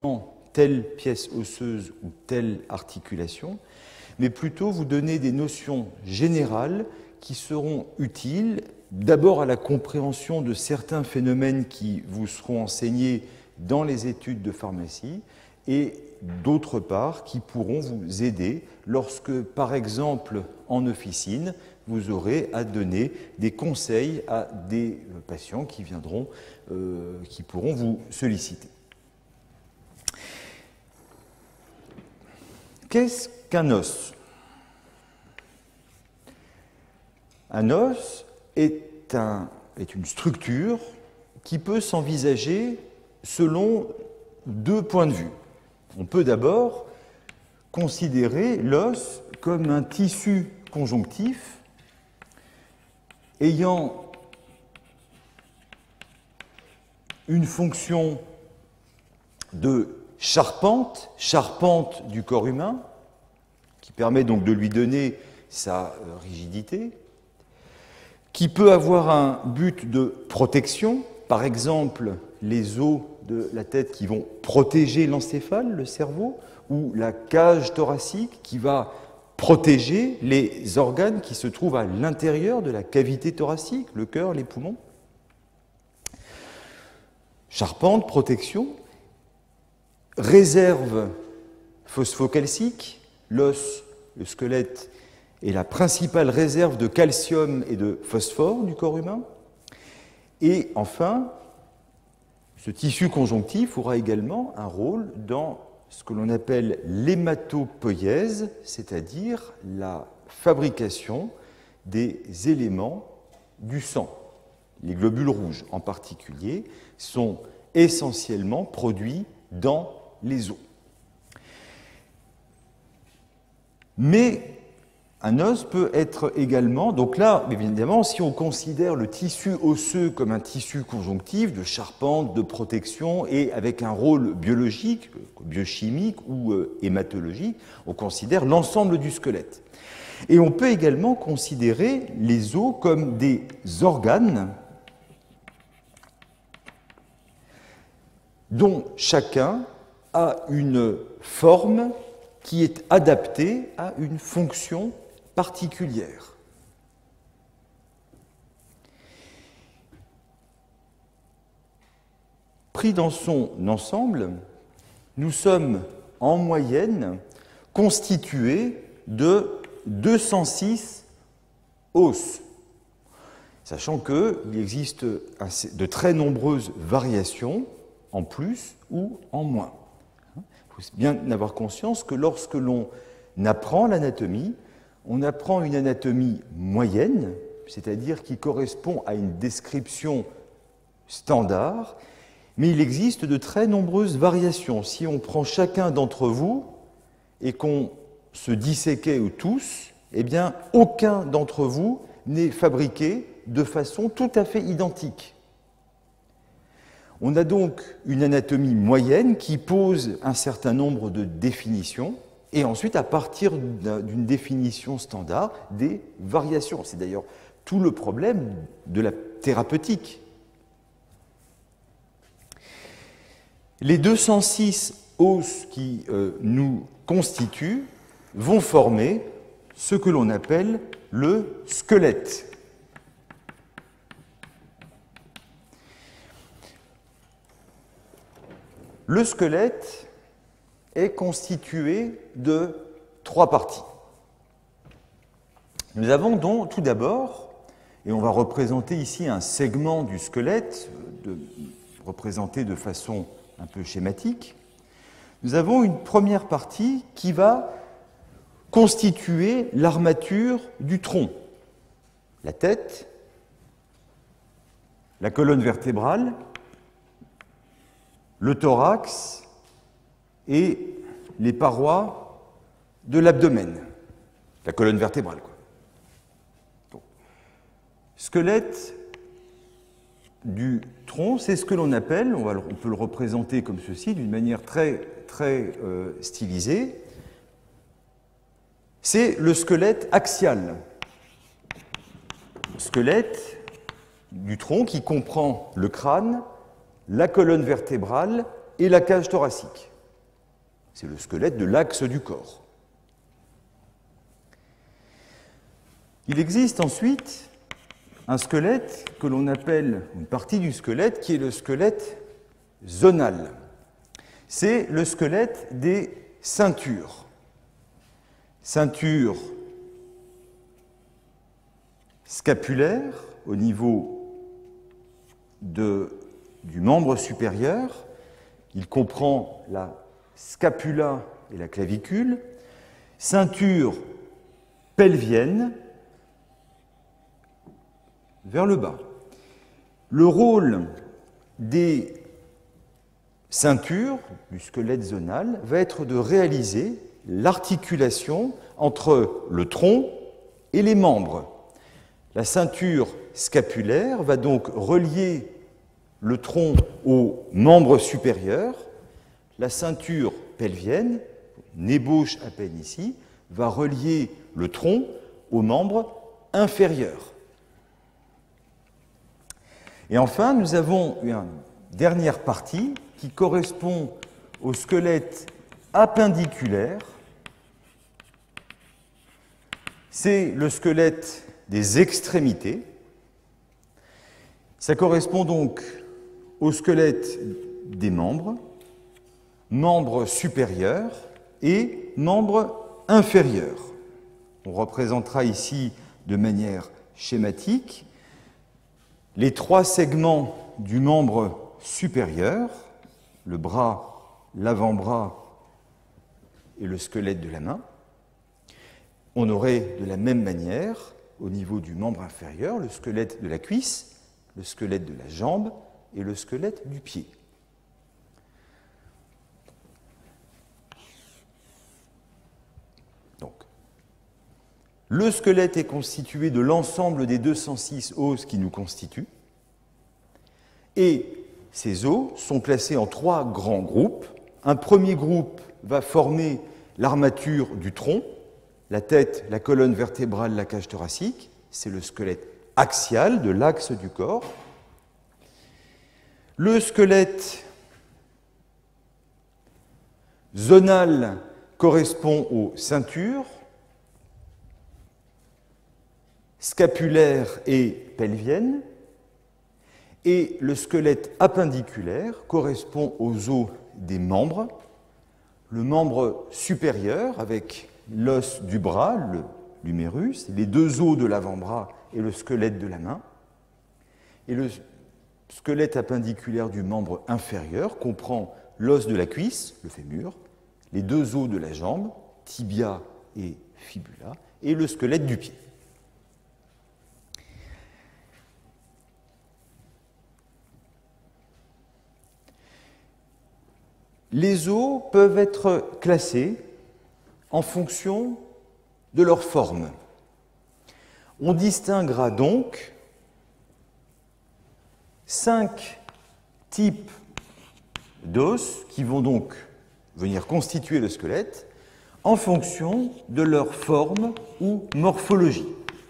telle pièce osseuse ou telle articulation, mais plutôt vous donner des notions générales qui seront utiles d'abord à la compréhension de certains phénomènes qui vous seront enseignés dans les études de pharmacie et d'autre part qui pourront vous aider lorsque, par exemple, en officine, vous aurez à donner des conseils à des patients qui viendront, qui pourront vous solliciter. Qu'est-ce qu'un os? Un os est une structure qui peut s'envisager selon deux points de vue. On peut d'abord considérer l'os comme un tissu conjonctif ayant une fonction de charpente du corps humain, qui permet donc de lui donner sa rigidité, qui peut avoir un but de protection, par exemple les os de la tête qui vont protéger l'encéphale, le cerveau, ou la cage thoracique qui va protéger les organes qui se trouvent à l'intérieur de la cavité thoracique, le cœur, les poumons. Charpente, protection, réserve phosphocalcique, l'os, le squelette est la principale réserve de calcium et de phosphore du corps humain. Et enfin, ce tissu conjonctif aura également un rôle dans ce que l'on appelle l'hématopoïèse, c'est-à-dire la fabrication des éléments du sang. Les globules rouges en particulier sont essentiellement produits dans les os. Mais un os peut être également, donc là, évidemment, si on considère le tissu osseux comme un tissu conjonctif de charpente, de protection et avec un rôle biologique, biochimique ou hématologique, on considère l'ensemble du squelette. Et on peut également considérer les os comme des organes dont chacun a une forme qui est adaptée à une fonction particulière. Pris dans son ensemble, nous sommes en moyenne constitués de 206 os, sachant qu'il existe de très nombreuses variations en plus ou en moins. Il faut bien avoir conscience que lorsque l'on apprend l'anatomie, on apprend une anatomie moyenne, c'est-à-dire qui correspond à une description standard, mais il existe de très nombreuses variations. Si on prend chacun d'entre vous et qu'on se disséquait tous, eh bien, aucun d'entre vous n'est fabriqué de façon tout à fait identique. On a donc une anatomie moyenne qui pose un certain nombre de définitions, et ensuite, à partir d'une définition standard, des variations. C'est d'ailleurs tout le problème de la thérapeutique. Les 206 os qui nous constituent vont former ce que l'on appelle le squelette. Le squelette est constitué de 3 parties. Nous avons donc tout d'abord, et on va représenter ici un segment du squelette, représenté de façon un peu schématique, nous avons une première partie qui va constituer l'armature du tronc. La tête, la colonne vertébrale, le thorax et les parois de l'abdomen, la colonne vertébrale, quoi. Donc, squelette du tronc, c'est ce que l'on appelle, on peut le représenter comme ceci, d'une manière très stylisée, c'est le squelette axial. Squelette du tronc qui comprend le crâne, la colonne vertébrale et la cage thoracique. C'est le squelette de l'axe du corps. Il existe ensuite un squelette que l'on appelle, une partie du squelette, qui est le squelette zonal. C'est le squelette des ceintures. Ceinture scapulaire au niveau du membre supérieur. Il comprend la scapula et la clavicule. Ceinture pelvienne vers le bas. Le rôle des ceintures du squelette zonal va être de réaliser l'articulation entre le tronc et les membres. La ceinture scapulaire va donc relier le tronc aux membres supérieurs. La ceinture pelvienne, une ébauche à peine ici, va relier le tronc aux membres inférieurs. Et enfin, nous avons une dernière partie qui correspond au squelette appendiculaire. C'est le squelette des extrémités. Ça correspond donc au squelette des membres, membres supérieurs et membres inférieurs. On représentera ici de manière schématique les trois segments du membre supérieur, le bras, l'avant-bras et le squelette de la main. On aurait de la même manière, au niveau du membre inférieur, le squelette de la cuisse, le squelette de la jambe et le squelette du pied. Donc, le squelette est constitué de l'ensemble des 206 os qui nous constituent, et ces os sont classés en trois grands groupes. Un premier groupe va former l'armature du tronc, la tête, la colonne vertébrale, la cage thoracique, c'est le squelette axial de l'axe du corps. Le squelette zonal correspond aux ceintures, scapulaires et pelviennes, et le squelette appendiculaire correspond aux os des membres, le membre supérieur avec l'os du bras, l'humérus, les deux os de l'avant-bras et le squelette de la main, et le squelette appendiculaire du membre inférieur comprend l'os de la cuisse, le fémur, les deux os de la jambe, tibia et fibula, et le squelette du pied. Les os peuvent être classés en fonction de leur forme. On distinguera donc 5 types d'os qui vont donc venir constituer le squelette en fonction de leur forme ou morphologie.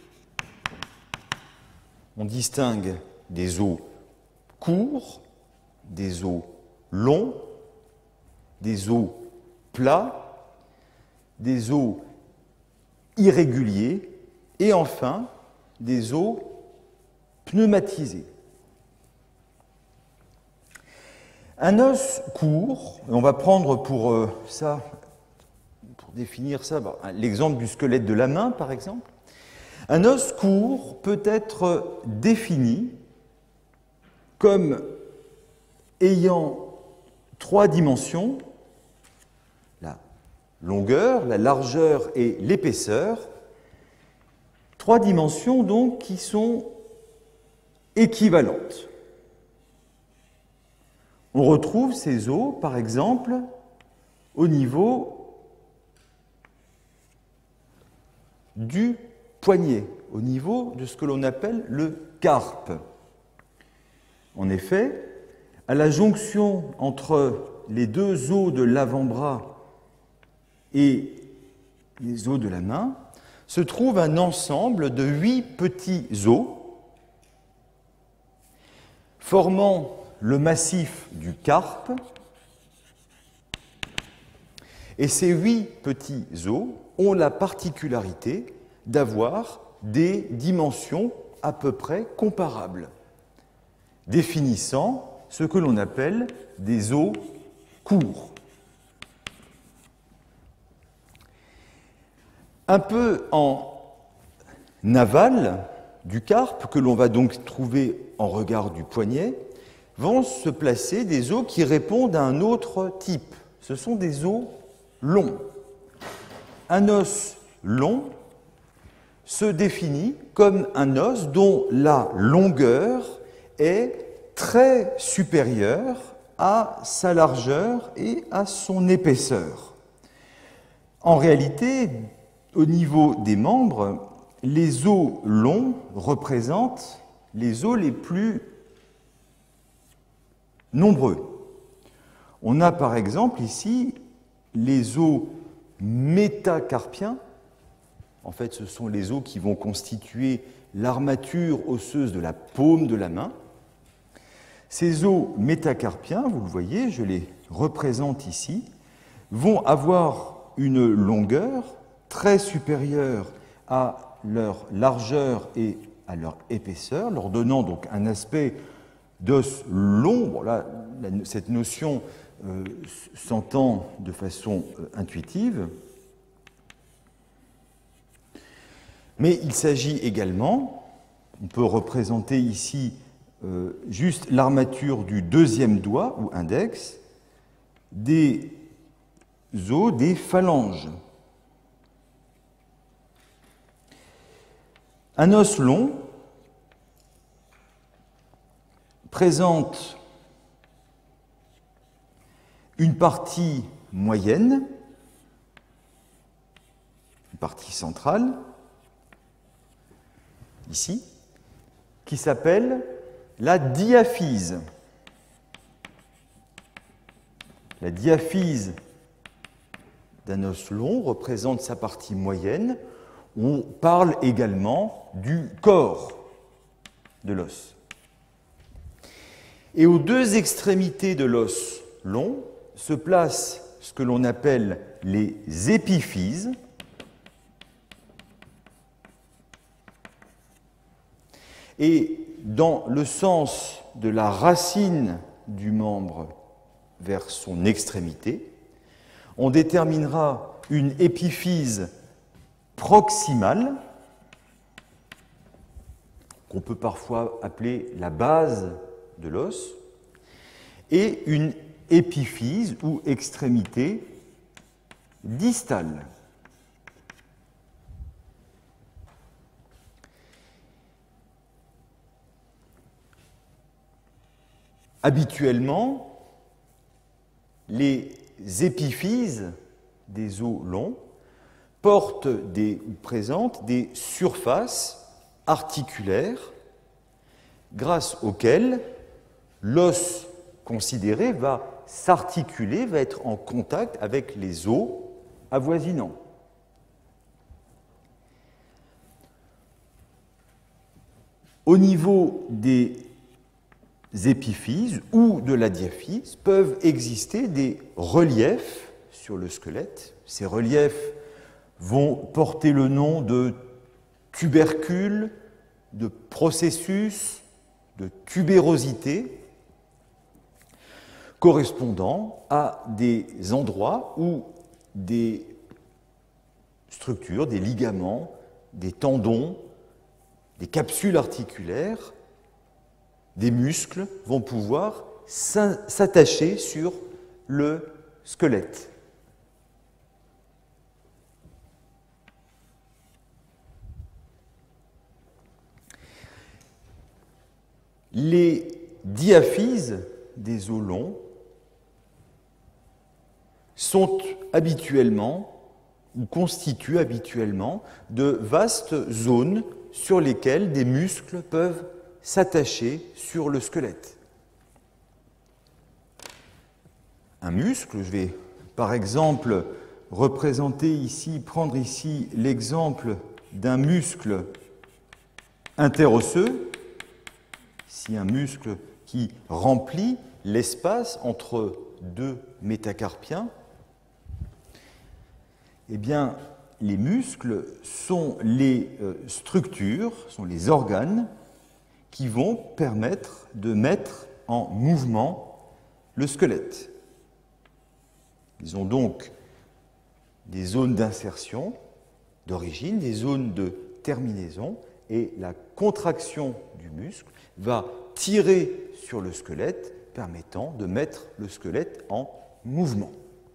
On distingue des os courts, des os longs, des os plats, des os irréguliers et enfin des os pneumatisés. Un os court, on va prendre pour définir ça, l'exemple du squelette de la main par exemple. Un os court peut être défini comme ayant 3 dimensions, la longueur, la largeur et l'épaisseur. 3 dimensions donc qui sont équivalentes. On retrouve ces os, par exemple, au niveau du poignet, au niveau de ce que l'on appelle le carpe. En effet, à la jonction entre les deux os de l'avant-bras et les os de la main, se trouve un ensemble de 8 petits os formant le massif du carpe Et ces 8 petits os ont la particularité d'avoir des dimensions à peu près comparables, définissant ce que l'on appelle des os courts. Un peu en aval du carpe, que l'on va donc trouver en regard du poignet, vont se placer des os qui répondent à un autre type. Ce sont des os longs. Un os long se définit comme un os dont la longueur est très supérieure à sa largeur et à son épaisseur. En réalité, au niveau des membres, les os longs représentent les os les plus nombreux. On a par exemple ici les os métacarpiens. En fait, ce sont les os qui vont constituer l'armature osseuse de la paume de la main. Ces os métacarpiens, vous le voyez, je les représente ici, vont avoir une longueur très supérieure à leur largeur et à leur épaisseur, leur donnant donc un aspect d'os long. Bon, là, cette notion s'entend de façon intuitive. Mais il s'agit également, on peut représenter ici juste l'armature du deuxième doigt ou index, des os des phalanges. Un os long présente une partie moyenne, une partie centrale, ici, qui s'appelle la diaphyse. La diaphyse d'un os long représente sa partie moyenne. On parle également du corps de l'os. Et aux deux extrémités de l'os long se placent ce que l'on appelle les épiphyses. Et dans le sens de la racine du membre vers son extrémité, on déterminera une épiphyse proximale, qu'on peut parfois appeler la base de l'os, et une épiphyse ou extrémité distale. Habituellement, les épiphyses des os longs portent ou présentent des surfaces articulaires grâce auxquelles l'os considéré va s'articuler, va être en contact avec les os avoisinants. Au niveau des épiphyses ou de la diaphyse peuvent exister des reliefs sur le squelette. Ces reliefs vont porter le nom de tubercules, de processus, de tubérosité, correspondant à des endroits où des structures, des ligaments, des tendons, des capsules articulaires, des muscles vont pouvoir s'attacher sur le squelette. Les diaphyses des os longs sont habituellement ou constituent habituellement de vastes zones sur lesquelles des muscles peuvent s'attacher sur le squelette. Un muscle, je vais par exemple prendre ici l'exemple d'un muscle interosseux, ici un muscle qui remplit l'espace entre deux métacarpiens. Eh bien, les muscles sont les structures, sont les organes qui vont permettre de mettre en mouvement le squelette. Ils ont donc des zones d'insertion, d'origine, des zones de terminaison, et la contraction du muscle va tirer sur le squelette, permettant de mettre le squelette en mouvement.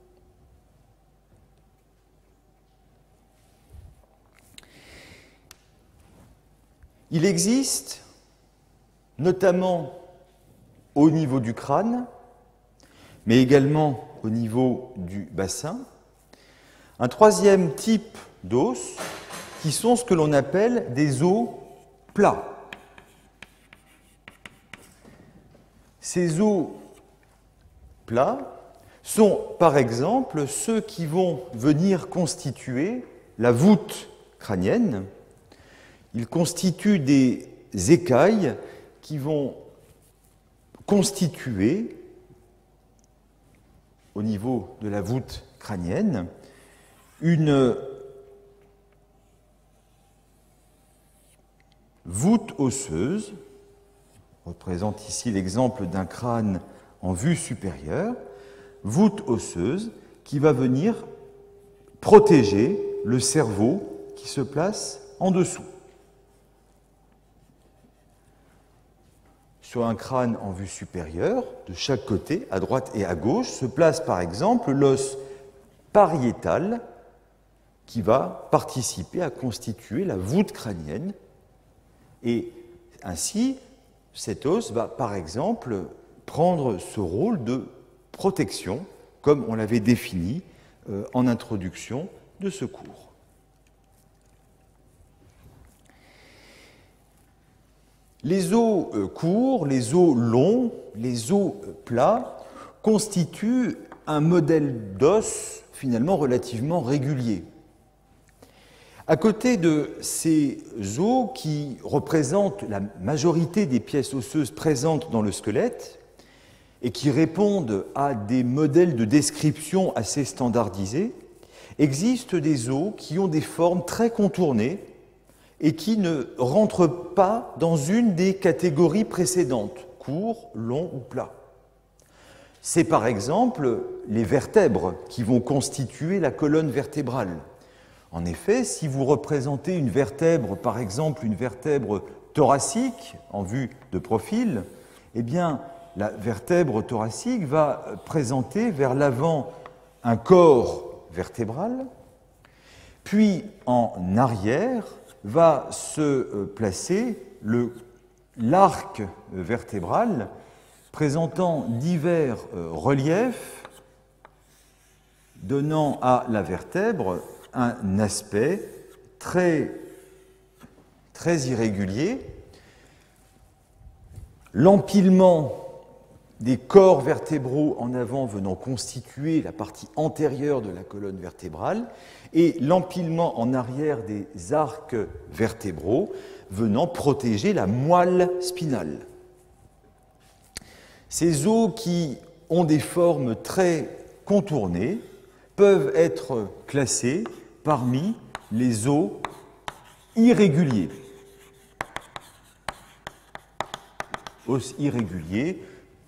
Il existe, notamment au niveau du crâne, mais également au niveau du bassin, un troisième type d'os qui sont ce que l'on appelle des os plats. Ces os plats sont par exemple ceux qui vont venir constituer la voûte crânienne. Ils constituent des écailles qui vont constituer au niveau de la voûte crânienne une voûte osseuse. On représente ici l'exemple d'un crâne en vue supérieure, voûte osseuse qui va venir protéger le cerveau qui se place en dessous. Sur un crâne en vue supérieure, de chaque côté, à droite et à gauche, se place par exemple l'os pariétal qui va participer à constituer la voûte crânienne. Et ainsi, cet os va par exemple prendre ce rôle de protection, comme on l'avait défini en introduction de ce cours. Les os courts, les os longs, les os plats constituent un modèle d'os finalement relativement régulier. À côté de ces os qui représentent la majorité des pièces osseuses présentes dans le squelette et qui répondent à des modèles de description assez standardisés, existent des os qui ont des formes très contournées et qui ne rentrent pas dans une des catégories précédentes, court, long ou plat. C'est par exemple les vertèbres qui vont constituer la colonne vertébrale. En effet, si vous représentez une vertèbre, par exemple une vertèbre thoracique en vue de profil, eh bien la vertèbre thoracique va présenter vers l'avant un corps vertébral, puis en arrière va se placer l'arc vertébral présentant divers reliefs donnant à la vertèbre un aspect très irrégulier. L'empilement des corps vertébraux en avant venant constituer la partie antérieure de la colonne vertébrale et l'empilement en arrière des arcs vertébraux venant protéger la moelle spinale. Ces os qui ont des formes très contournées peuvent être classés parmi les os irréguliers. Os irréguliers,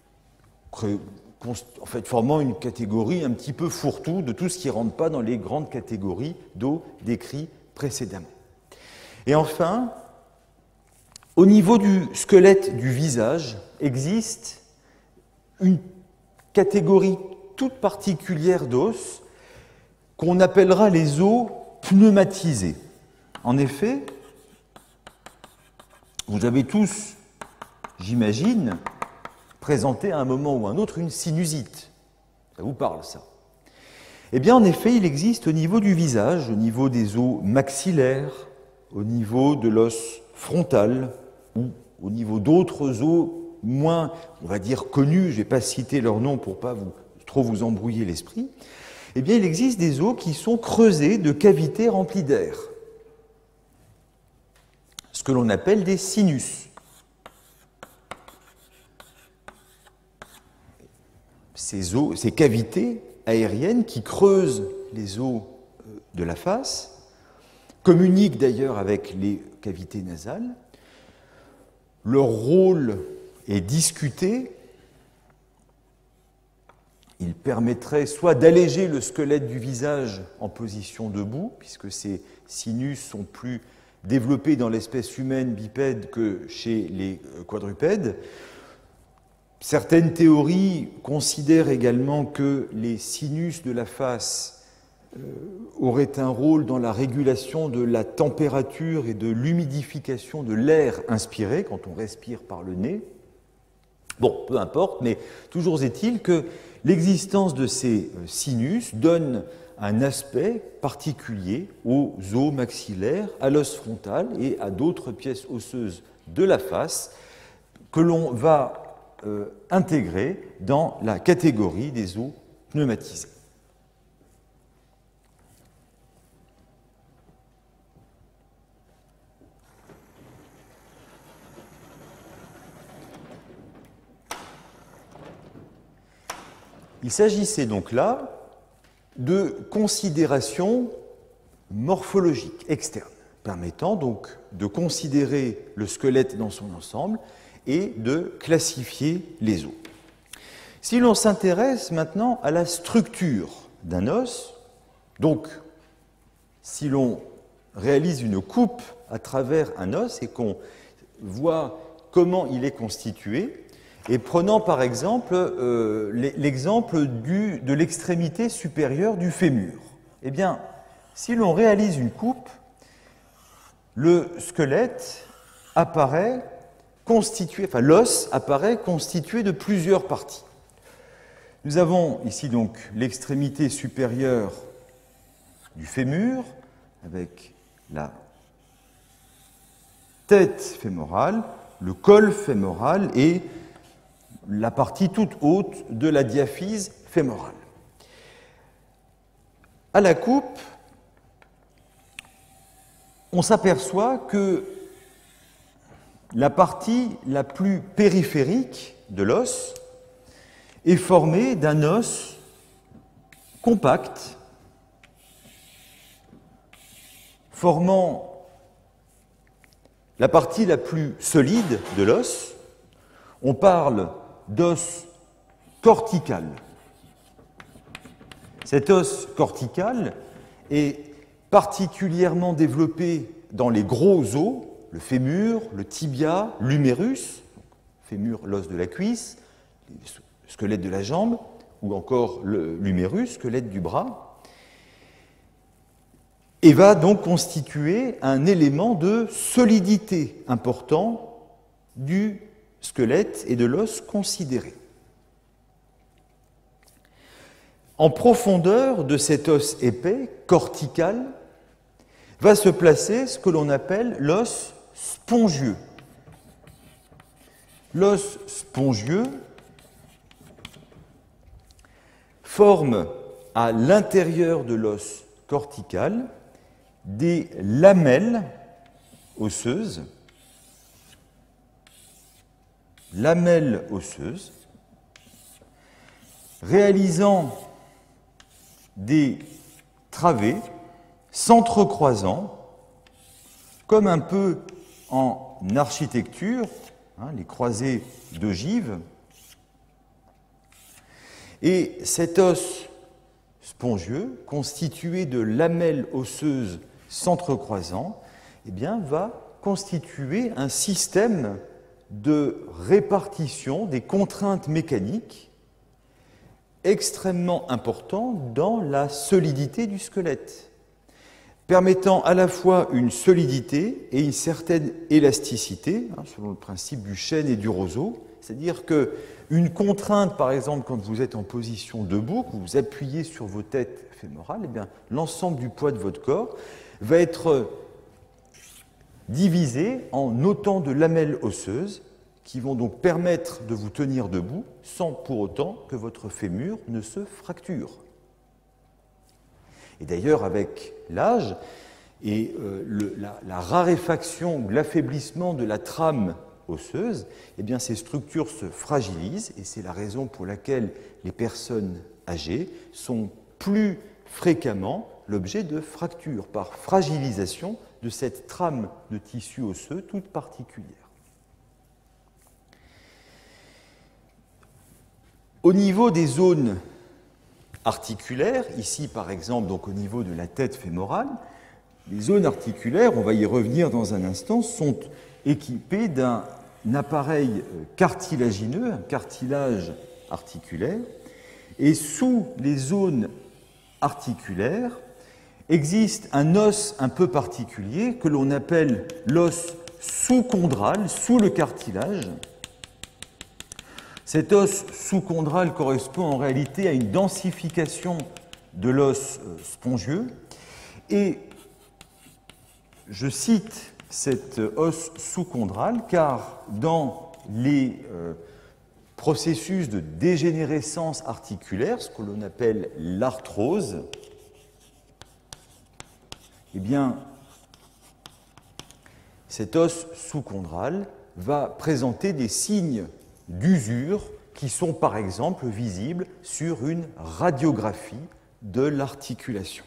en fait, formant une catégorie un petit peu fourre-tout de tout ce qui ne rentre pas dans les grandes catégories d'os décrits précédemment. Et enfin, au niveau du squelette du visage, existe une catégorie toute particulière d'os qu'on appellera les os pneumatisés. En effet, vous avez tous, j'imagine, présenté à un moment ou à un autre une sinusite. Ça vous parle, ça? Eh bien, en effet, il existe au niveau du visage, au niveau des os maxillaires, au niveau de l'os frontal, ou au niveau d'autres os moins, on va dire, connus, je ne vais pas citer leur nom pour ne pas trop vous embrouiller l'esprit, eh bien, il existe des os qui sont creusés de cavités remplies d'air, ce que l'on appelle des sinus. Ces cavités aériennes qui creusent les os de la face, communiquent d'ailleurs avec les cavités nasales. Leur rôle est discuté. Il permettrait soit d'alléger le squelette du visage en position debout, puisque ces sinus sont plus développés dans l'espèce humaine bipède que chez les quadrupèdes. Certaines théories considèrent également que les sinus de la face auraient un rôle dans la régulation de la température et de l'humidification de l'air inspiré quand on respire par le nez. Bon, peu importe, mais toujours est-il que l'existence de ces sinus donne un aspect particulier aux os maxillaires, à l'os frontal et à d'autres pièces osseuses de la face que l'on va intégrer dans la catégorie des os pneumatisés. Il s'agissait donc là de considérations morphologiques externes, permettant donc de considérer le squelette dans son ensemble et de classifier les os. Si l'on s'intéresse maintenant à la structure d'un os, donc si l'on réalise une coupe à travers un os et qu'on voit comment il est constitué, et prenant par exemple l'exemple de l'extrémité supérieure du fémur. Eh bien, si l'on réalise une coupe, le squelette apparaît constitué, enfin l'os apparaît constitué de plusieurs parties. Nous avons ici donc l'extrémité supérieure du fémur avec la tête fémorale, le col fémoral et la partie toute haute de la diaphyse fémorale. À la coupe, on s'aperçoit que la partie la plus périphérique de l'os est formée d'un os compact formant la partie la plus solide de l'os. On parle d'os cortical. Cet os cortical est particulièrement développé dans les gros os, le fémur, le tibia, l'humérus, fémur, l'os de la cuisse, le squelette de la jambe, ou encore l'humérus, squelette du bras, et va donc constituer un élément de solidité important du squelette et de l'os considéré. En profondeur de cet os épais, cortical, va se placer ce que l'on appelle l'os spongieux. L'os spongieux forme à l'intérieur de l'os cortical des lamelles osseuses, réalisant des travées s'entrecroisant, comme un peu en architecture, les croisées d'ogives. Et cet os spongieux, constitué de lamelles osseuses s'entrecroisant, eh bien, va constituer un système de répartition des contraintes mécaniques extrêmement important dans la solidité du squelette, permettant à la fois une solidité et une certaine élasticité, selon le principe du chêne et du roseau, c'est-à-dire qu'une contrainte, par exemple, quand vous êtes en position debout, que vous appuyez sur vos têtes fémorales, eh bien, l'ensemble du poids de votre corps va être divisé en autant de lamelles osseuses qui vont donc permettre de vous tenir debout sans pour autant que votre fémur ne se fracture. Et d'ailleurs, avec l'âge et la raréfaction ou l'affaiblissement de la trame osseuse, eh bien, ces structures se fragilisent et c'est la raison pour laquelle les personnes âgées sont plus fréquemment l'objet de fractures, par fragilisation de cette trame de tissu osseux toute particulière. Au niveau des zones articulaires, ici par exemple donc au niveau de la tête fémorale, les zones articulaires, on va y revenir dans un instant, sont équipées d'un appareil cartilagineux, un cartilage articulaire, et sous les zones articulaires existe un os un peu particulier que l'on appelle l'os sous-chondral, sous le cartilage. Cet os sous-chondral correspond en réalité à une densification de l'os spongieux et je cite cet os sous-chondral car dans les processus de dégénérescence articulaire, ce que l'on appelle l'arthrose, eh bien, cet os sous-chondral va présenter des signes d'usure qui sont par exemple visibles sur une radiographie de l'articulation.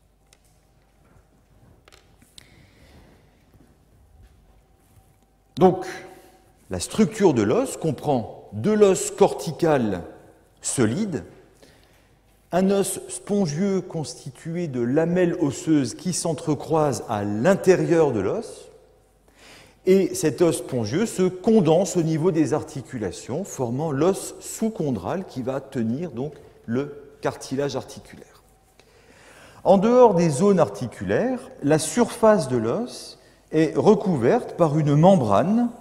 Donc, la structure de l'os comprend de l'os cortical solide, un os spongieux constitué de lamelles osseuses qui s'entrecroisent à l'intérieur de l'os, et cet os spongieux se condense au niveau des articulations, formant l'os sous-chondral qui va tenir donc le cartilage articulaire. En dehors des zones articulaires, la surface de l'os est recouverte par une membrane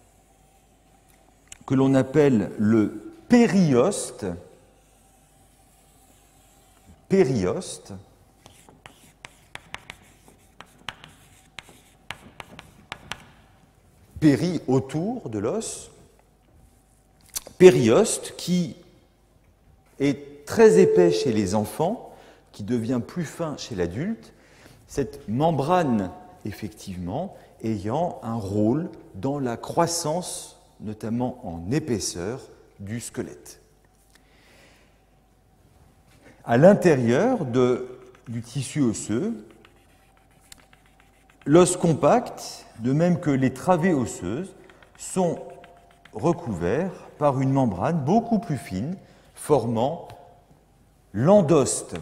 que l'on appelle le périoste. Péri autour de l'os, périoste qui est très épais chez les enfants, qui devient plus fin chez l'adulte, cette membrane effectivement ayant un rôle dans la croissance, notamment en épaisseur, du squelette. À l'intérieur du tissu osseux, l'os compact, de même que les travées osseuses, sont recouverts par une membrane beaucoup plus fine, formant l'endoste.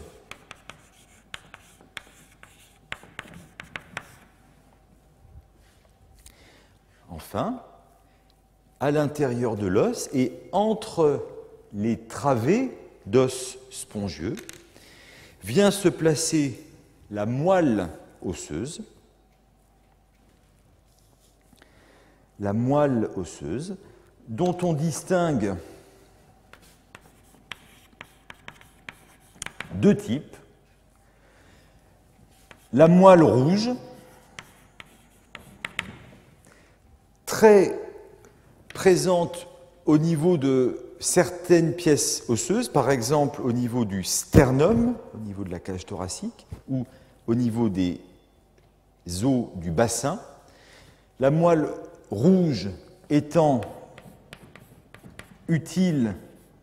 Enfin, à l'intérieur de l'os et entre les travées d'os spongieux, vient se placer la moelle osseuse. La moelle osseuse, dont on distingue deux types. La moelle rouge, très présente au niveau de certaines pièces osseuses, par exemple au niveau du sternum, au niveau de la cage thoracique, ou au niveau des os du bassin. La moelle rouge étant utile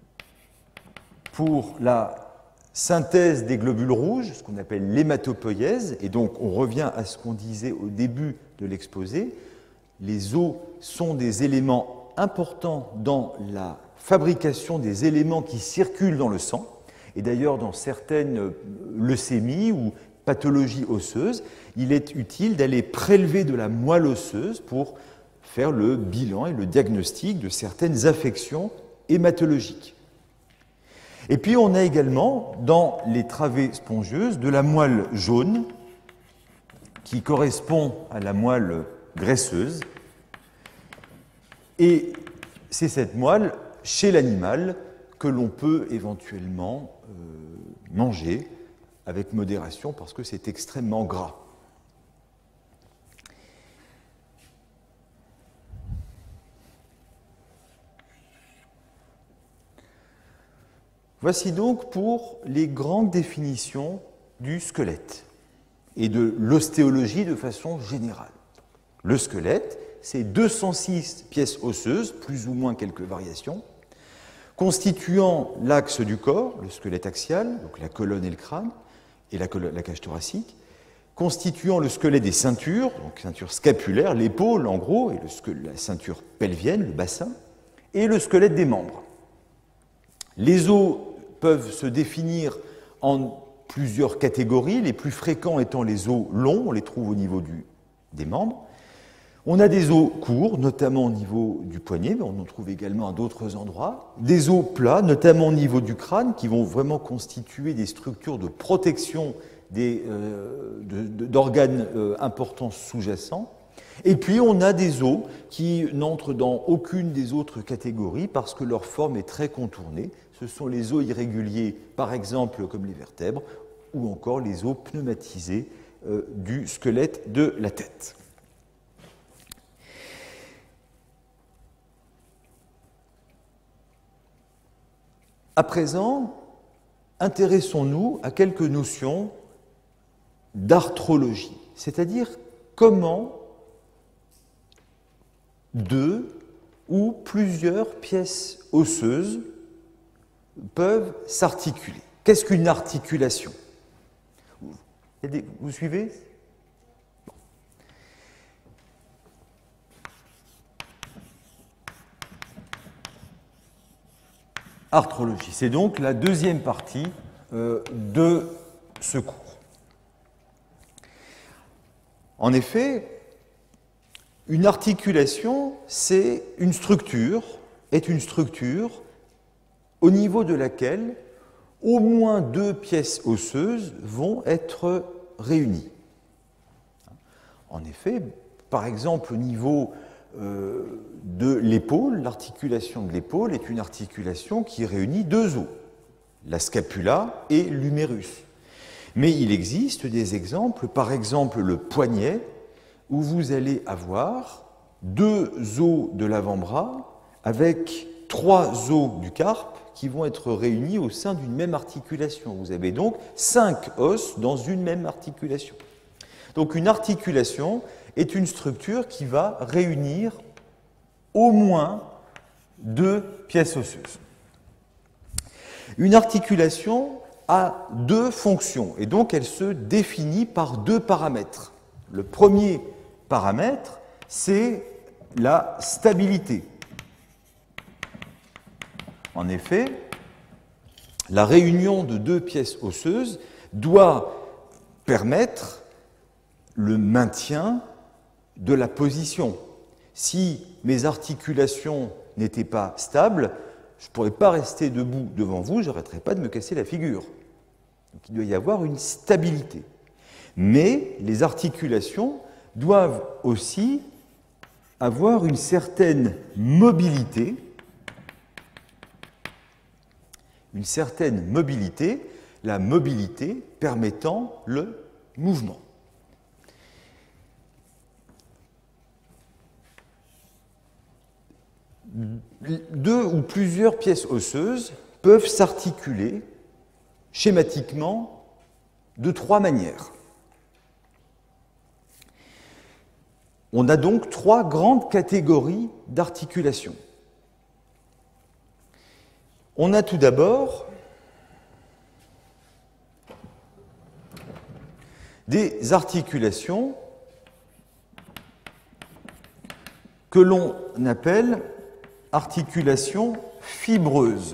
pour la synthèse des globules rouges, ce qu'on appelle l'hématopoïèse, et donc on revient à ce qu'on disait au début de l'exposé, les os sont des éléments importants dans la fabrication des éléments qui circulent dans le sang, et d'ailleurs dans certaines leucémies ou pathologies osseuses, il est utile d'aller prélever de la moelle osseuse pour faire le bilan et le diagnostic de certaines affections hématologiques. Et puis on a également dans les travées spongieuses de la moelle jaune qui correspond à la moelle graisseuse et c'est cette moelle chez l'animal que l'on peut éventuellement manger avec modération parce que c'est extrêmement gras. Voici donc pour les grandes définitions du squelette et de l'ostéologie de façon générale. Le squelette, c'est 206 pièces osseuses, plus ou moins quelques variations, constituant l'axe du corps, le squelette axial, donc la colonne et le crâne, et la cage thoracique, constituant le squelette des ceintures, donc ceinture scapulaire, l'épaule en gros, et la ceinture pelvienne, le bassin, et le squelette des membres. Les os peuvent se définir en plusieurs catégories, les plus fréquents étant les os longs, on les trouve au niveau des membres. On a des os courts, notamment au niveau du poignet, mais on en trouve également à d'autres endroits. Des os plats, notamment au niveau du crâne, qui vont vraiment constituer des structures de protection d'organes importants sous-jacents. Et puis on a des os qui n'entrent dans aucune des autres catégories parce que leur forme est très contournée. Ce sont les os irréguliers, par exemple comme les vertèbres, ou encore les os pneumatisés du squelette de la tête. À présent, intéressons-nous à quelques notions d'arthrologie, c'est-à-dire comment deux ou plusieurs pièces osseuses peuvent s'articuler. Qu'est-ce qu'une articulation? Vous suivez? Arthrologie, c'est donc la deuxième partie de ce cours. En effet, une articulation, c'est une structure au niveau de laquelle au moins deux pièces osseuses vont être réunies. En effet, par exemple, au niveau de l'épaule, l'articulation de l'épaule est une articulation qui réunit deux os, la scapula et l'humérus. Mais il existe des exemples, par exemple le poignet, où vous allez avoir deux os de l'avant-bras avec trois os du carpe qui vont être réunis au sein d'une même articulation. Vous avez donc 5 os dans une même articulation. Donc une articulation est une structure qui va réunir au moins deux pièces osseuses. Une articulation a deux fonctions et donc elle se définit par deux paramètres. Le premier paramètre, c'est la stabilité. En effet, la réunion de deux pièces osseuses doit permettre le maintien de la position. Si mes articulations n'étaient pas stables, je ne pourrais pas rester debout devant vous, je n'arrêterais pas de me casser la figure. Donc il doit y avoir une stabilité. Mais les articulations doivent aussi avoir une certaine mobilité, la mobilité permettant le mouvement. Deux ou plusieurs pièces osseuses peuvent s'articuler schématiquement de trois manières. On a donc trois grandes catégories d'articulation. On a tout d'abord des articulations que l'on appelle articulations fibreuses.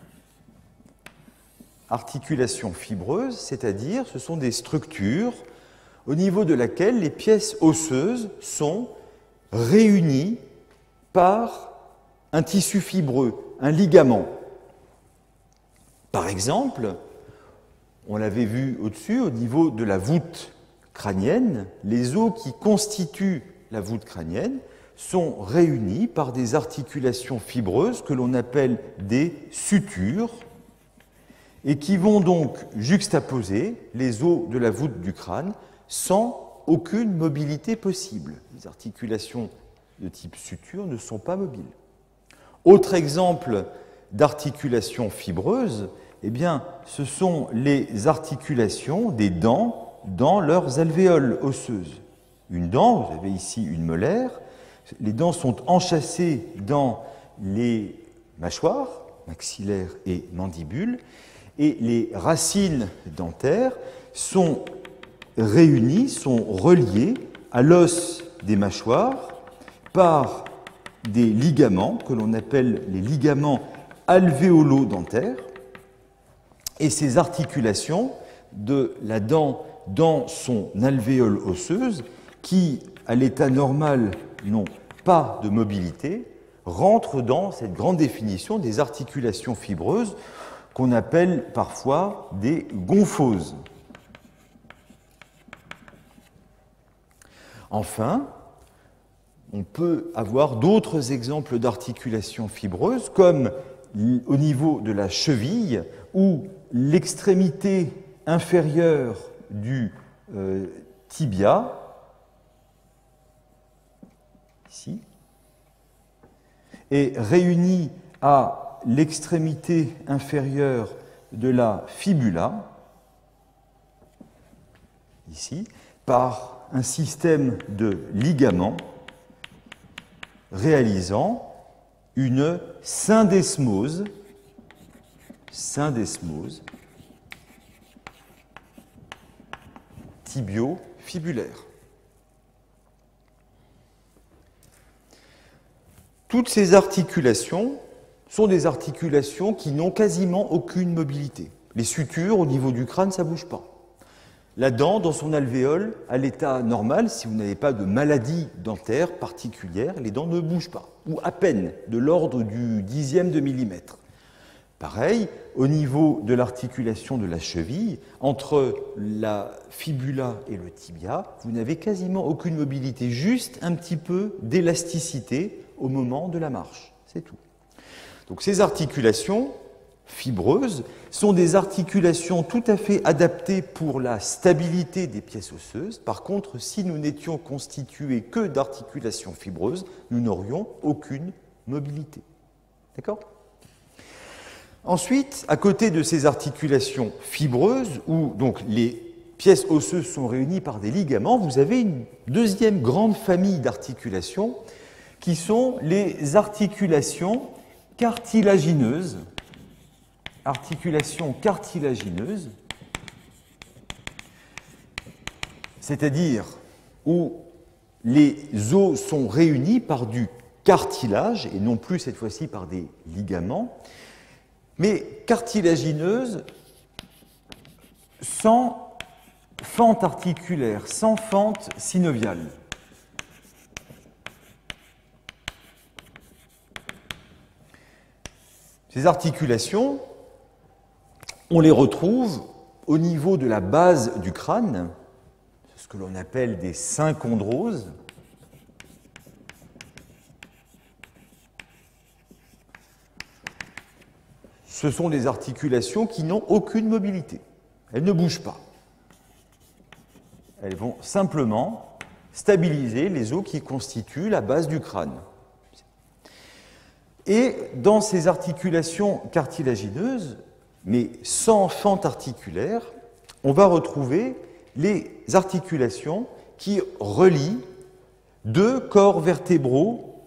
Articulations fibreuses, c'est-à-dire ce sont des structures au niveau de laquelle les pièces osseuses sont réunies par un tissu fibreux, un ligament. Par exemple, on l'avait vu au-dessus, au niveau de la voûte crânienne, les os qui constituent la voûte crânienne sont réunis par des articulations fibreuses que l'on appelle des sutures et qui vont donc juxtaposer les os de la voûte du crâne sans aucune mobilité possible. Les articulations de type suture ne sont pas mobiles. Autre exemple d'articulation fibreuse, eh bien, ce sont les articulations des dents dans leurs alvéoles osseuses. Une dent, vous avez ici une molaire, les dents sont enchâssées dans les mâchoires, maxillaires et mandibules, et les racines dentaires sont réunis, sont reliés à l'os des mâchoires par des ligaments que l'on appelle les ligaments alvéolo-dentaires. Et ces articulations de la dent dans son alvéole osseuse, qui, à l'état normal, n'ont pas de mobilité, rentrent dans cette grande définition des articulations fibreuses qu'on appelle parfois des gonphoses. Enfin, on peut avoir d'autres exemples d'articulations fibreuses, comme au niveau de la cheville, où l'extrémité inférieure du tibia, ici, est réunie à l'extrémité inférieure de la fibula, ici, par un système de ligaments réalisant une syndesmose tibio-fibulaire. Toutes ces articulations sont des articulations qui n'ont quasiment aucune mobilité. Les sutures au niveau du crâne, ça ne bouge pas. La dent dans son alvéole, à l'état normal, si vous n'avez pas de maladie dentaire particulière, les dents ne bougent pas, ou à peine, de l'ordre du dixième de millimètre. Pareil, au niveau de l'articulation de la cheville, entre la fibula et le tibia, vous n'avez quasiment aucune mobilité, juste un petit peu d'élasticité au moment de la marche, c'est tout. Donc ces articulations fibreuses sont des articulations tout à fait adaptées pour la stabilité des pièces osseuses. Par contre, si nous n'étions constitués que d'articulations fibreuses, nous n'aurions aucune mobilité. D'accord ? Ensuite, à côté de ces articulations fibreuses, où donc les pièces osseuses sont réunies par des ligaments, vous avez une deuxième grande famille d'articulations qui sont les articulations cartilagineuses. Articulations cartilagineuses, c'est-à-dire où les os sont réunis par du cartilage, et non plus cette fois-ci par des ligaments, mais cartilagineuses sans fente articulaire, sans fente synoviale. Ces articulations, on les retrouve au niveau de la base du crâne, ce que l'on appelle des synchondroses. Ce sont des articulations qui n'ont aucune mobilité. Elles ne bougent pas. Elles vont simplement stabiliser les os qui constituent la base du crâne. Et dans ces articulations cartilagineuses, mais sans fente articulaire, on va retrouver les articulations qui relient deux corps vertébraux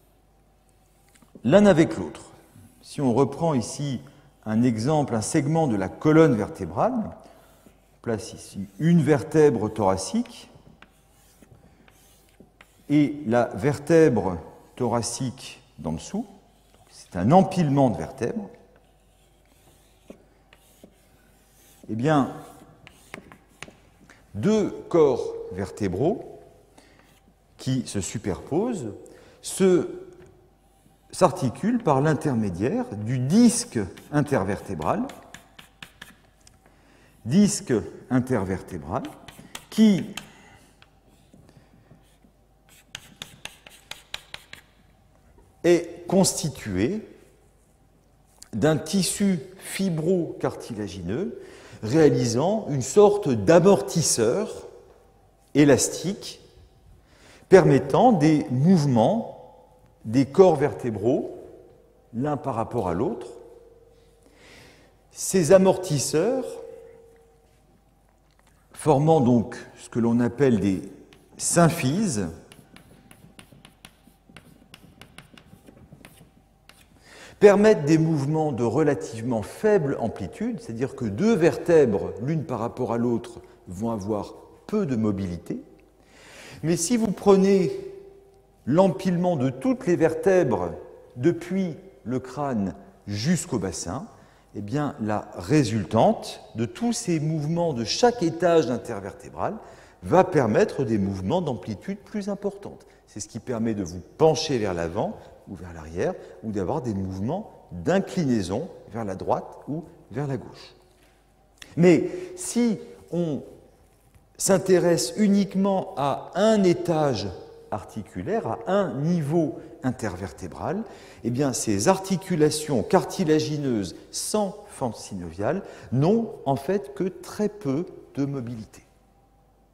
l'un avec l'autre. Si on reprend ici un exemple, un segment de la colonne vertébrale, on place ici une vertèbre thoracique et la vertèbre thoracique d'en dessous, c'est un empilement de vertèbres. Eh bien, deux corps vertébraux qui se superposent s'articulent par l'intermédiaire du disque intervertébral qui est constitué d'un tissu fibro-cartilagineux réalisant une sorte d'amortisseur élastique permettant des mouvements des corps vertébraux l'un par rapport à l'autre. Ces amortisseurs, formant donc ce que l'on appelle des symphyses, permettent des mouvements de relativement faible amplitude, c'est-à-dire que deux vertèbres, l'une par rapport à l'autre, vont avoir peu de mobilité. Mais si vous prenez l'empilement de toutes les vertèbres depuis le crâne jusqu'au bassin, eh bien, la résultante de tous ces mouvements de chaque étage intervertébral va permettre des mouvements d'amplitude plus importante. C'est ce qui permet de vous pencher vers l'avant ou vers l'arrière, ou d'avoir des mouvements d'inclinaison vers la droite ou vers la gauche. Mais si on s'intéresse uniquement à un étage articulaire, à un niveau intervertébral, eh bien ces articulations cartilagineuses sans fente synoviale n'ont en fait que très peu de mobilité. D'accord ?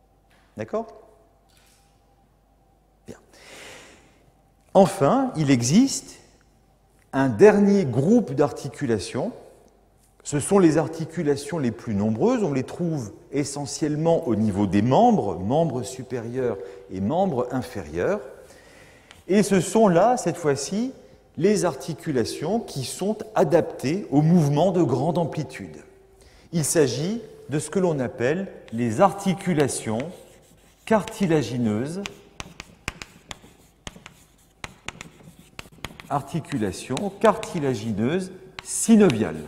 Bien. Enfin, il existe un dernier groupe d'articulations. Ce sont les articulations les plus nombreuses. On les trouve essentiellement au niveau des membres, membres supérieurs et membres inférieurs. Et ce sont là, cette fois-ci, les articulations qui sont adaptées aux mouvements de grande amplitude. Il s'agit de ce que l'on appelle les articulations cartilagineuses. Articulations cartilagineuses synoviales.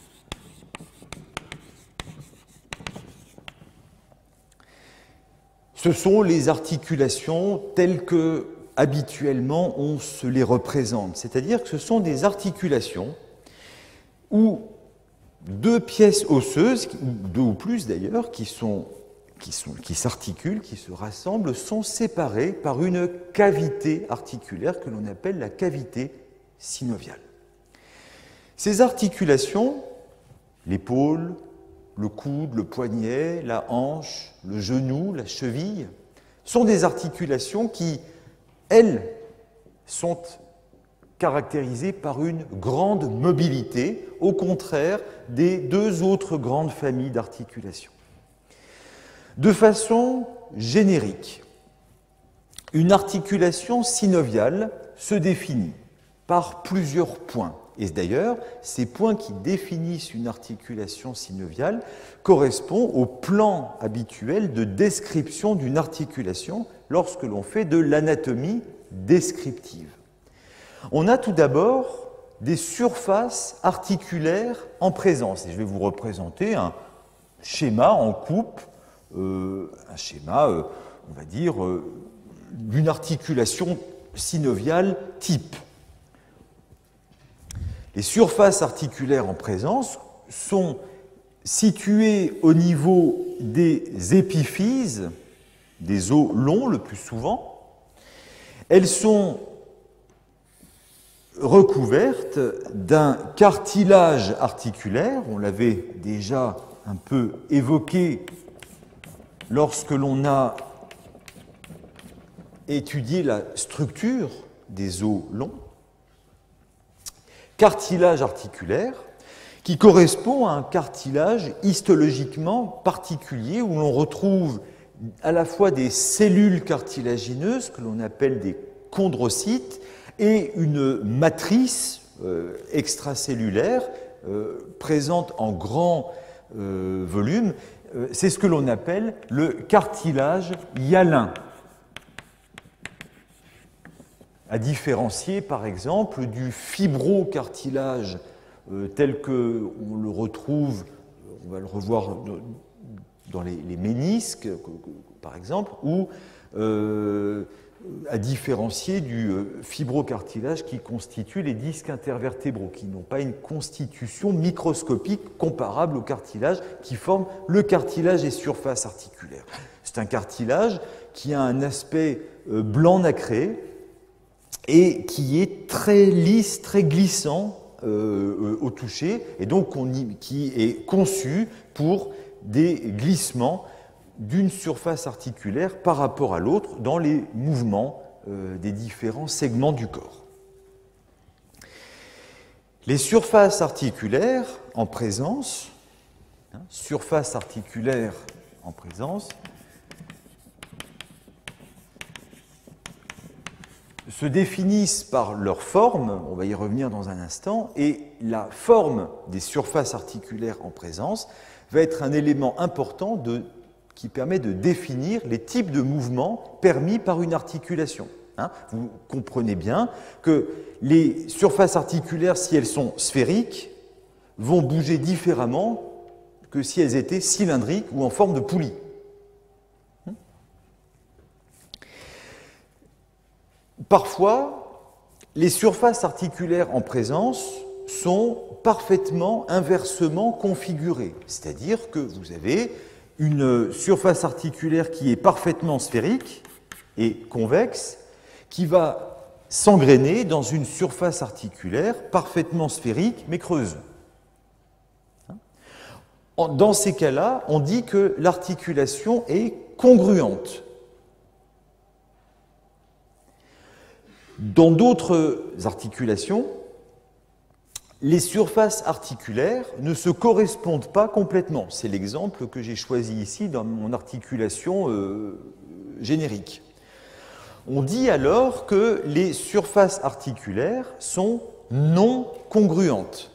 Ce sont les articulations telles que habituellement on se les représente, c'est-à-dire que ce sont des articulations où deux pièces osseuses, deux ou plus d'ailleurs, qui s'articulent, qui se rassemblent, sont séparées par une cavité articulaire que l'on appelle la cavité synoviale. Ces articulations, l'épaule, le coude, le poignet, la hanche, le genou, la cheville, sont des articulations qui, elles, sont caractérisées par une grande mobilité, au contraire des deux autres grandes familles d'articulations. De façon générique, une articulation synoviale se définit par plusieurs points. Et d'ailleurs, ces points qui définissent une articulation synoviale correspondent au plan habituel de description d'une articulation lorsque l'on fait de l'anatomie descriptive. On a tout d'abord des surfaces articulaires en présence. Et je vais vous représenter un schéma en coupe, un schéma, on va dire, d'une articulation synoviale type. Les surfaces articulaires en présence sont situées au niveau des épiphyses, des os longs le plus souvent. Elles sont recouvertes d'un cartilage articulaire, on l'avait déjà un peu évoqué lorsque l'on a étudié la structure des os longs. Cartilage articulaire qui correspond à un cartilage histologiquement particulier où l'on retrouve à la fois des cellules cartilagineuses que l'on appelle des chondrocytes et une matrice extracellulaire présente en grand volume. C'est ce que l'on appelle le cartilage hyalin. À différencier, par exemple, du fibrocartilage tel qu'on le retrouve, on va le revoir dans les ménisques, par exemple, ou à différencier du fibrocartilage qui constitue les disques intervertébraux, qui n'ont pas une constitution microscopique comparable au cartilage qui forme le cartilage des surfaces articulaires. C'est un cartilage qui a un aspect blanc nacré, et qui est très lisse, très glissant au toucher, et donc qui est conçu pour des glissements d'une surface articulaire par rapport à l'autre dans les mouvements des différents segments du corps. Les surfaces articulaires en présence, surface articulaire en présence, se définissent par leur forme, on va y revenir dans un instant, et la forme des surfaces articulaires en présence va être un élément important qui permet de définir les types de mouvements permis par une articulation. Vous comprenez bien que les surfaces articulaires, si elles sont sphériques, vont bouger différemment que si elles étaient cylindriques ou en forme de poulie. Parfois, les surfaces articulaires en présence sont parfaitement inversement configurées, c'est-à-dire que vous avez une surface articulaire qui est parfaitement sphérique et convexe, qui va s'engrainer dans une surface articulaire parfaitement sphérique mais creuse. Dans ces cas-là, on dit que l'articulation est congruente. Dans d'autres articulations, les surfaces articulaires ne se correspondent pas complètement. C'est l'exemple que j'ai choisi ici dans mon articulation générique. On dit alors que les surfaces articulaires sont non congruentes.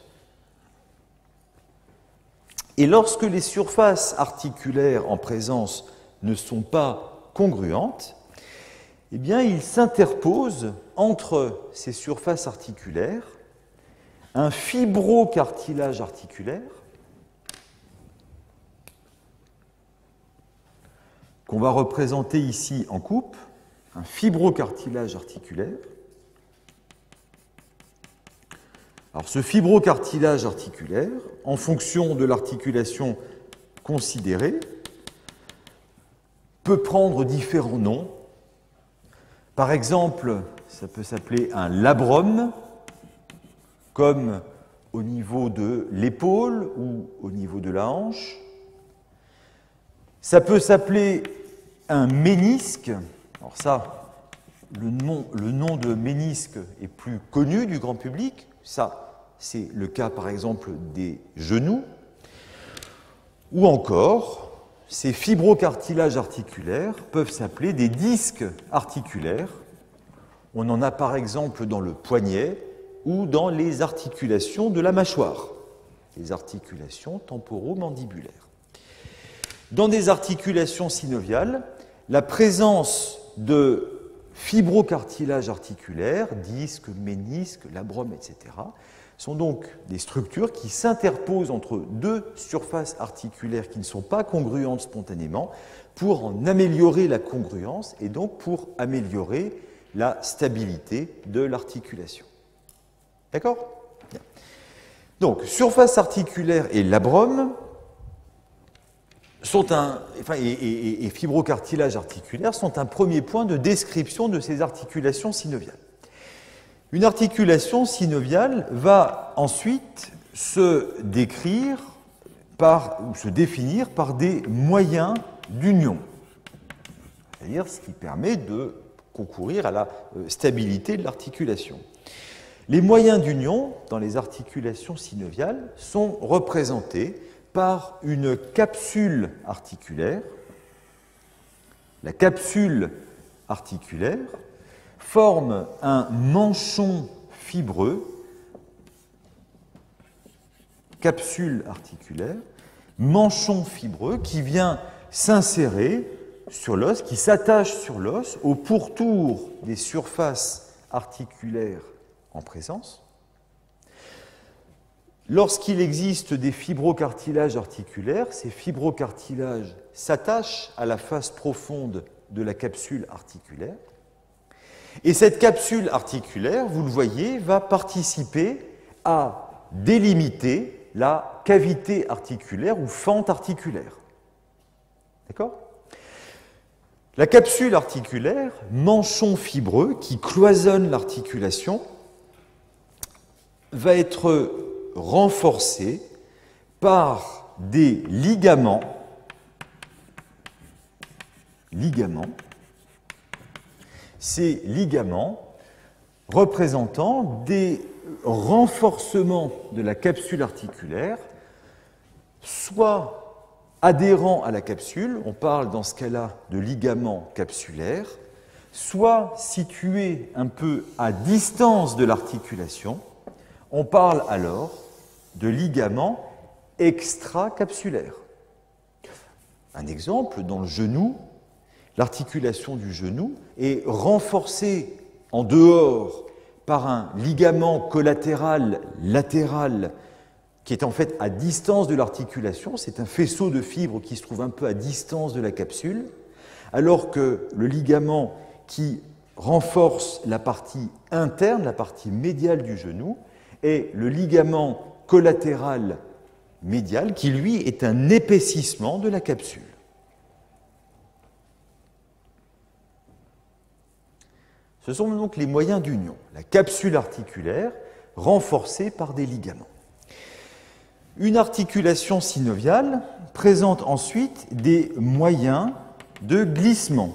Et lorsque les surfaces articulaires en présence ne sont pas congruentes, eh bien, il s'interpose entre ces surfaces articulaires un fibrocartilage articulaire qu'on va représenter ici en coupe, un fibrocartilage articulaire. Alors, ce fibrocartilage articulaire, en fonction de l'articulation considérée, peut prendre différents noms. Par exemple, ça peut s'appeler un labrum, comme au niveau de l'épaule ou au niveau de la hanche. Ça peut s'appeler un ménisque. Alors ça, le nom de ménisque est plus connu du grand public. Ça, c'est le cas, par exemple, des genoux. Ou encore, ces fibrocartilages articulaires peuvent s'appeler des disques articulaires. On en a, par exemple, dans le poignet ou dans les articulations de la mâchoire, les articulations temporomandibulaires. Dans des articulations synoviales, la présence de fibrocartilages articulaires, disques, ménisques, labrum, etc., sont donc des structures qui s'interposent entre deux surfaces articulaires qui ne sont pas congruentes spontanément pour en améliorer la congruence et donc pour améliorer la stabilité de l'articulation. D'accord ? Bien. Donc, surface articulaire et labrum et fibrocartilage articulaire sont un premier point de description de ces articulations synoviales. Une articulation synoviale va ensuite se décrire ou se définir par des moyens d'union, c'est-à-dire ce qui permet de concourir à la stabilité de l'articulation. Les moyens d'union dans les articulations synoviales sont représentés par une capsule articulaire. La capsule articulaire forme un manchon fibreux, capsule articulaire, manchon fibreux qui vient s'insérer sur l'os, qui s'attache sur l'os au pourtour des surfaces articulaires en présence. Lorsqu'il existe des fibrocartilages articulaires, ces fibrocartilages s'attachent à la face profonde de la capsule articulaire. Et cette capsule articulaire, vous le voyez, va participer à délimiter la cavité articulaire ou fente articulaire. D'accord ? La capsule articulaire, manchon fibreux qui cloisonne l'articulation, va être renforcée par des ligaments. Ces ligaments représentant des renforcements de la capsule articulaire, soit adhérents à la capsule, on parle dans ce cas-là de ligaments capsulaires, soit situé un peu à distance de l'articulation, on parle alors de ligament extracapsulaire. Un exemple, dans le genou, l'articulation du genou est renforcée en dehors par un ligament collatéral latéral qui est en fait à distance de l'articulation. C'est un faisceau de fibres qui se trouve un peu à distance de la capsule, alors que le ligament qui renforce la partie interne, la partie médiale du genou, est le ligament collatéral médial qui, lui, est un épaississement de la capsule. Ce sont donc les moyens d'union, la capsule articulaire renforcée par des ligaments. Une articulation synoviale présente ensuite des moyens de glissement.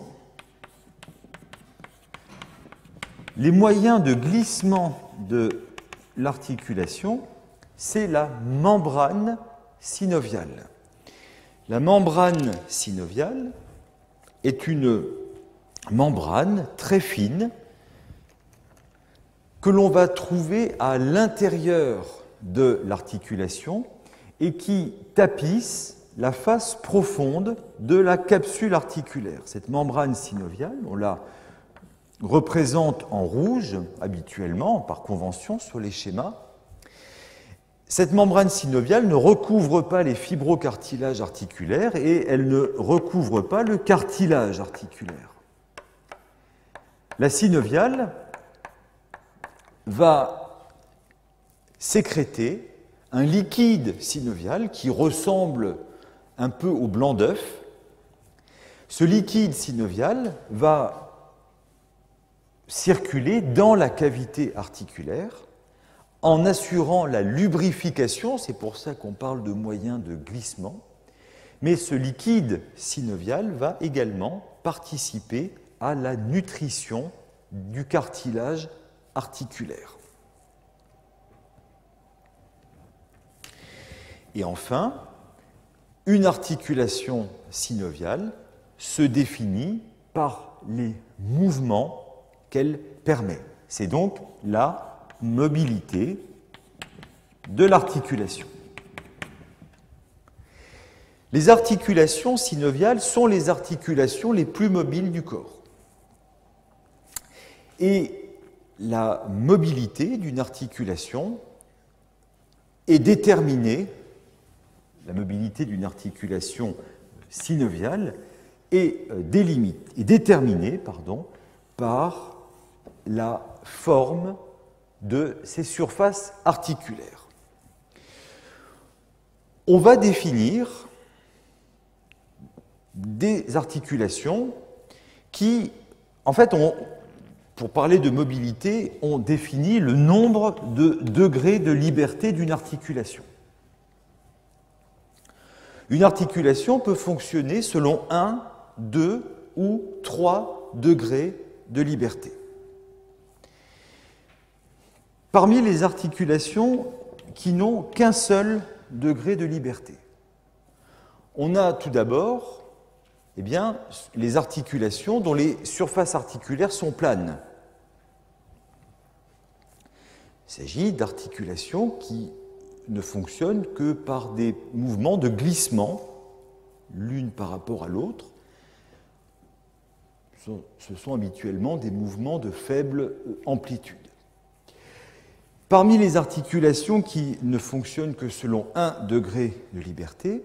Les moyens de glissement de l'articulation, c'est la membrane synoviale. La membrane synoviale est une membrane très fine que l'on va trouver à l'intérieur de l'articulation et qui tapisse la face profonde de la capsule articulaire. Cette membrane synoviale, on la représente en rouge habituellement, par convention, sur les schémas. Cette membrane synoviale ne recouvre pas les fibrocartilages articulaires et elle ne recouvre pas le cartilage articulaire. La synoviale va sécréter un liquide synovial qui ressemble un peu au blanc d'œuf. Ce liquide synovial va circuler dans la cavité articulaire en assurant la lubrification, c'est pour ça qu'on parle de moyens de glissement, mais ce liquide synovial va également participer à la nutrition du cartilage articulaire. Et enfin, une articulation synoviale se définit par les mouvements qu'elle permet. C'est donc la mobilité de l'articulation. Les articulations synoviales sont les articulations les plus mobiles du corps. Et la mobilité d'une articulation est déterminée, la mobilité d'une articulation synoviale est déterminée par la forme de ces surfaces articulaires. On va définir des articulations qui, en fait, pour parler de mobilité, on définit le nombre de degrés de liberté d'une articulation. Une articulation peut fonctionner selon 1, 2 ou 3 degrés de liberté. Parmi les articulations qui n'ont qu'un seul degré de liberté, on a tout d'abord les articulations dont les surfaces articulaires sont planes. Il s'agit d'articulations qui ne fonctionnent que par des mouvements de glissement, l'une par rapport à l'autre. Ce sont habituellement des mouvements de faible amplitude. Parmi les articulations qui ne fonctionnent que selon 1 degré de liberté,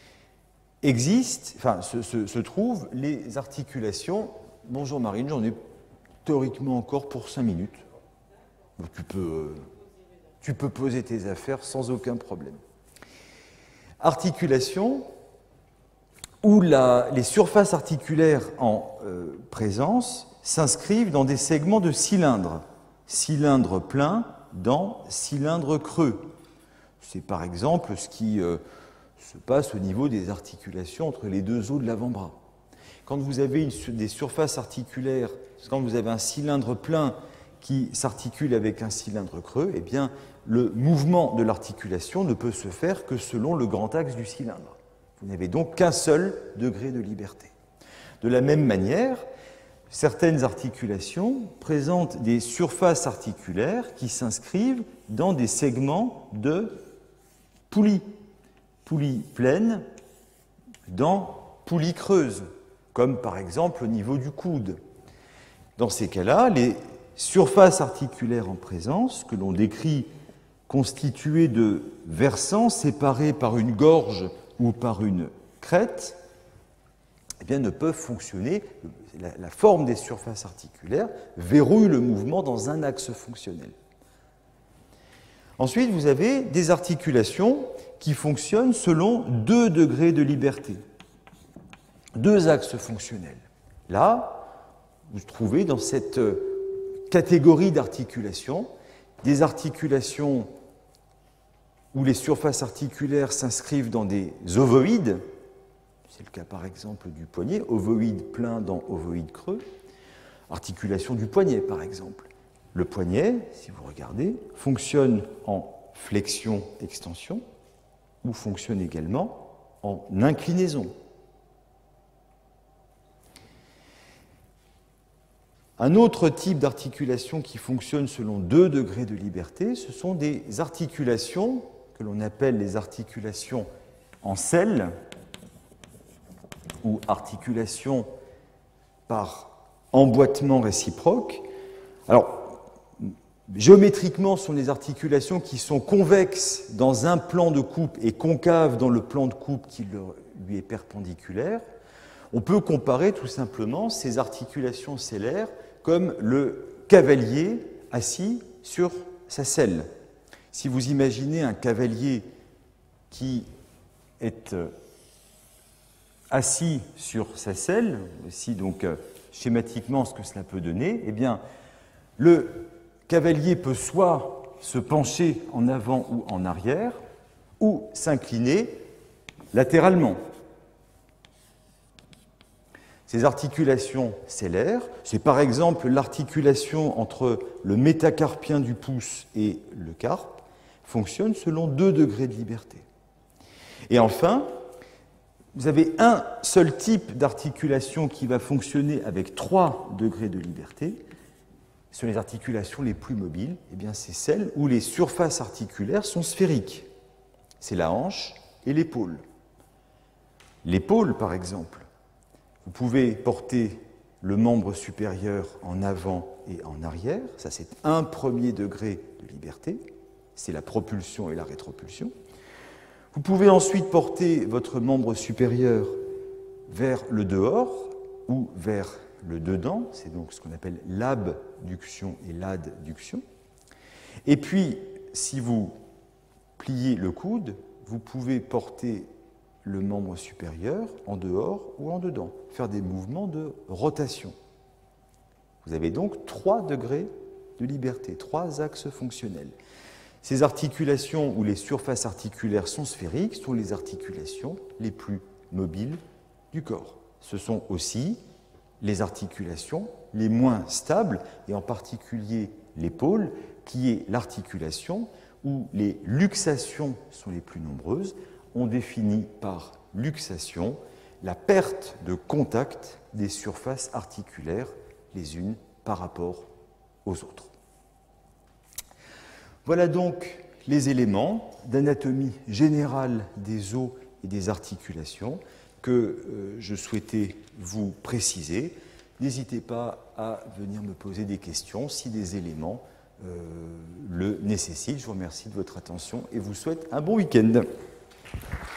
se trouvent les articulations. Bonjour Marine, j'en ai théoriquement encore pour 5 minutes. Tu peux poser tes affaires sans aucun problème. Articulations où les surfaces articulaires en présence s'inscrivent dans des segments de cylindres. Cylindre plein dans cylindre creux. C'est par exemple ce qui se passe au niveau des articulations entre les deux os de l'avant-bras. Quand vous avez des surfaces articulaires, quand vous avez un cylindre plein qui s'articule avec un cylindre creux, eh bien, le mouvement de l'articulation ne peut se faire que selon le grand axe du cylindre. Vous n'avez donc qu'un seul degré de liberté. De la même manière, certaines articulations présentent des surfaces articulaires qui s'inscrivent dans des segments de poulies pleines dans poulies creuses, comme par exemple au niveau du coude. Dans ces cas-là, les surfaces articulaires en présence, que l'on décrit constituées de versants séparés par une gorge ou par une crête, eh bien, ne peuvent fonctionner. La forme des surfaces articulaires verrouille le mouvement dans un axe fonctionnel. Ensuite, vous avez des articulations qui fonctionnent selon 2 degrés de liberté, 2 axes fonctionnels. Là, vous trouvez dans cette catégorie d'articulations des articulations où les surfaces articulaires s'inscrivent dans des ovoïdes. C'est le cas par exemple du poignet, ovoïde plein dans ovoïde creux. Articulation du poignet par exemple. Le poignet, si vous regardez, fonctionne en flexion-extension ou fonctionne également en inclinaison. Un autre type d'articulation qui fonctionne selon 2 degrés de liberté, ce sont des articulations que l'on appelle les articulations en selle ou articulations par emboîtement réciproque. Alors, géométriquement, ce sont des articulations qui sont convexes dans un plan de coupe et concaves dans le plan de coupe qui lui est perpendiculaire. On peut comparer tout simplement ces articulations sellaires comme le cavalier assis sur sa selle. Si vous imaginez un cavalier qui est assis sur sa selle, voici donc schématiquement ce que cela peut donner, eh bien, le cavalier peut soit se pencher en avant ou en arrière, ou s'incliner latéralement. Ces articulations sellaires, c'est par exemple l'articulation entre le métacarpien du pouce et le carpe, fonctionnent selon 2 degrés de liberté. Et enfin, vous avez un seul type d'articulation qui va fonctionner avec 3 degrés de liberté. Ce sont les articulations les plus mobiles, eh bien c'est celles où les surfaces articulaires sont sphériques. C'est la hanche et l'épaule. L'épaule, par exemple, vous pouvez porter le membre supérieur en avant et en arrière, ça c'est un premier degré de liberté, c'est la propulsion et la rétropulsion. Vous pouvez ensuite porter votre membre supérieur vers le dehors ou vers le dedans, c'est donc ce qu'on appelle l'abduction et l'adduction. Et puis, si vous pliez le coude, vous pouvez porter le membre supérieur en dehors ou en dedans, faire des mouvements de rotation. Vous avez donc 3 degrés de liberté, 3 axes fonctionnels. Ces articulations où les surfaces articulaires sont sphériques sont les articulations les plus mobiles du corps. Ce sont aussi les articulations les moins stables, et en particulier l'épaule, qui est l'articulation où les luxations sont les plus nombreuses. On définit par luxation la perte de contact des surfaces articulaires les unes par rapport aux autres. Voilà donc les éléments d'anatomie générale des os et des articulations que je souhaitais vous préciser. N'hésitez pas à venir me poser des questions si des éléments le nécessitent. Je vous remercie de votre attention et vous souhaite un bon week-end.